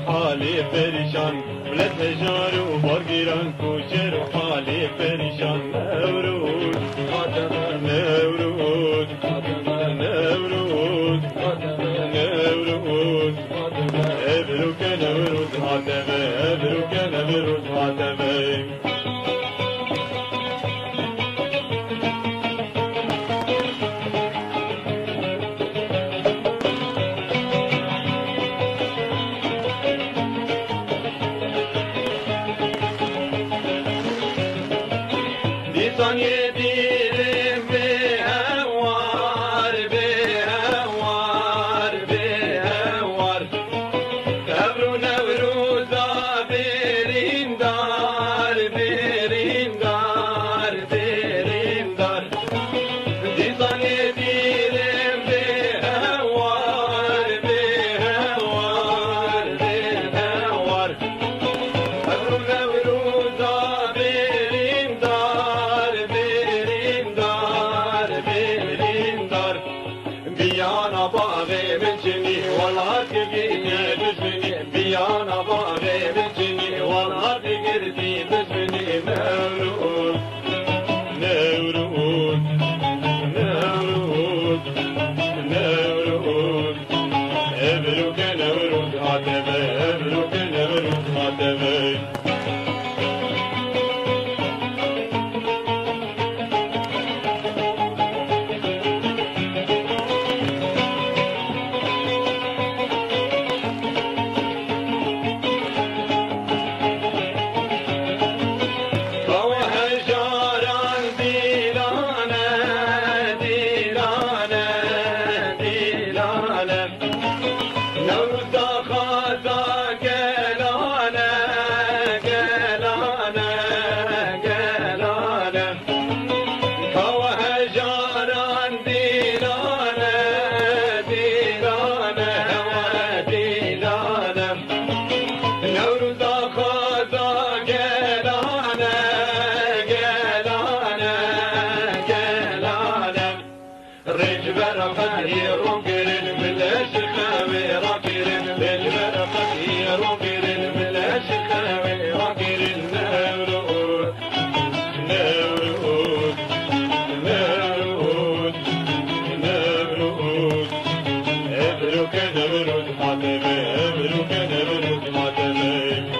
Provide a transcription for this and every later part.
حالی پریشان ولت هجار و بارگیران کوچر و حالی پریشان نوروز نوروز نوروز نوروز ابروک نوروز هاتمه ابروک نوروز هاتمه دیسانی دیرم به هوار به هوار به هوار ابرو نوروزا برین دار برین دار برین دار دیسانی دیرم به هوار به هوار به هوار ابرو نوروزا برین دار بیانا باغی بچنی والله تگیری بزنی بیانا باغی بچنی والله تگیری بزنی نوروز نوروز نوروز نوروز ابروک نوروز هاتمه ابروک نوروز هاتمه نوروزا خازا گلانه گلانه گلانه کوا هجاران دیلانه دیلانه دیلانه نوروزا خازا گلانه گلانه گلانه رج برقد يروم قرن بلاش خاوي راكرن بالبرقد يروم قرن بلاش خاوي راكرن نوروز نوروز نوروز نوروز ابروك نوروز هاتمه ابروك نوروز هاتمه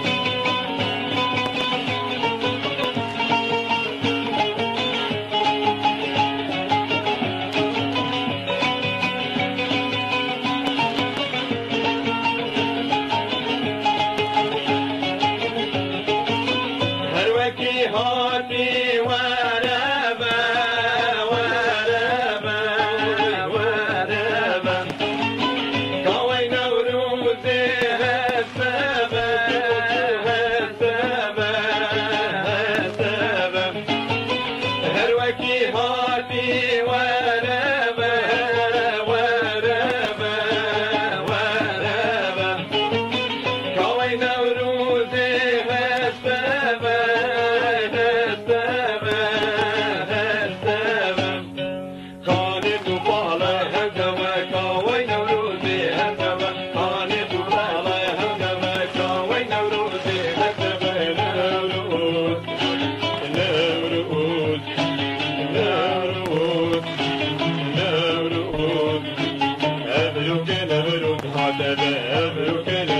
هاتي وربا وربا وربا كوي نوروز هالسبا هالسبا هالسبا هروكي هاتي وربا وربا وربا كوي نوروز هالسبا ابروك نوروز هاتمه ابروك